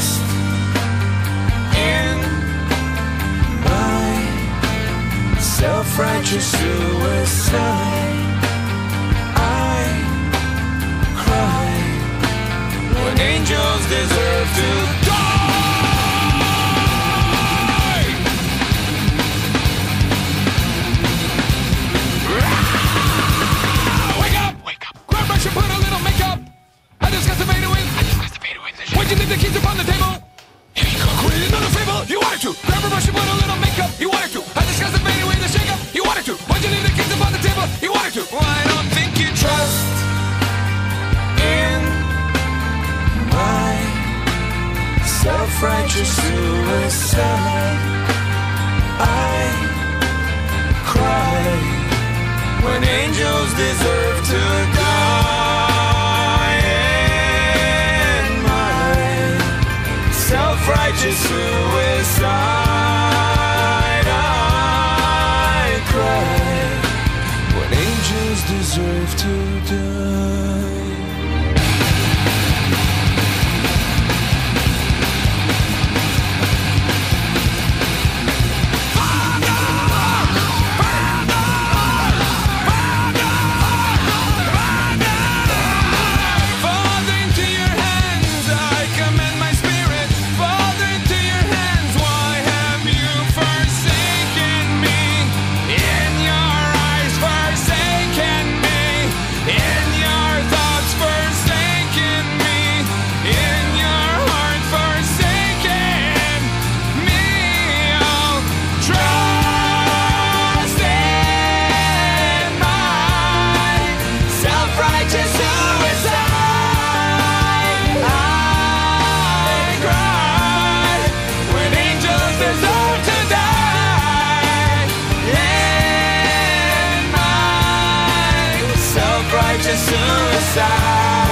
trust in my self-righteous suicide. I cry when angels deserve to die. Wake up! Wake up! Grab brush and put a little makeup. I discussed the fade away. Why'd you leave the keys upon the table? Create another fable. You wanted to. Grab a brush and put a little makeup. You wanted to. I discussed the fade away, the shake up. You wanted to. Why'd you leave the keys upon the table? You wanted to. Well, I don't think you trust in my self-righteous suicide. I cry when angels deserve to die. In my self-righteous suicide, I cry when angels deserve to die. Suicide.